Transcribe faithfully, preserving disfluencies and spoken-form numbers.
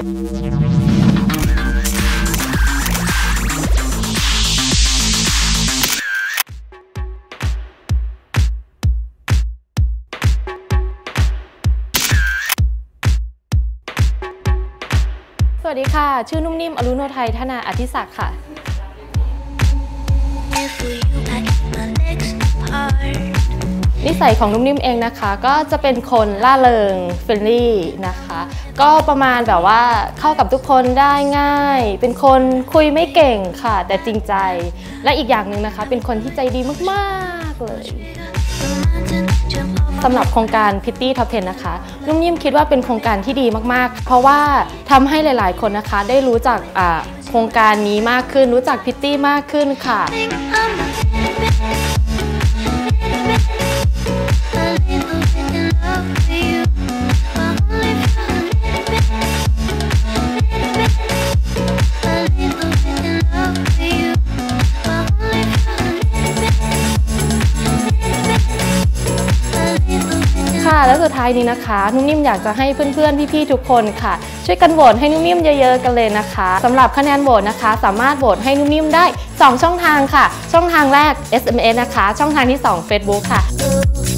สวัสดีค่ะชื่อนุ่มนิ่มอรุโนไทยธนาอธิศักดิ์ค่ะนิสัยของนุ่มนิ่มเองนะคะก็จะเป็นคนล่าเริงเฟรนลี่นะคะก็ประมาณแบบว่าเข้ากับทุกคนได้ง่ายเป็นคนคุยไม่เก่งค่ะแต่จริงใจและอีกอย่างหนึ่งนะคะเป็นคนที่ใจดีมากๆเลยสำหรับโครงการ Pitty Top สิบ นะคะนุ่มนิ่มคิดว่าเป็นโครงการที่ดีมากๆเพราะว่าทำให้หลายๆคนนะคะได้รู้จักโครงการนี้มากขึ้นรู้จัก Pitty มากขึ้นค่ะค่ะและสุดท้ายนี้นะคะนุ่มนิ่มอยากจะให้เพื่อนๆพี่ๆทุกคนค่ะช่วยกันโหวตให้นุ่มนิ่มเยอะๆกันเลยนะคะสำหรับคะแนนโหวตนะคะสามารถโหวตให้นุ่มนิ่มได้สองช่องทางค่ะช่องทางแรก เอส เอ็ม เอส นะคะช่องทางที่สอง เฟซบุ๊ก ค่ะ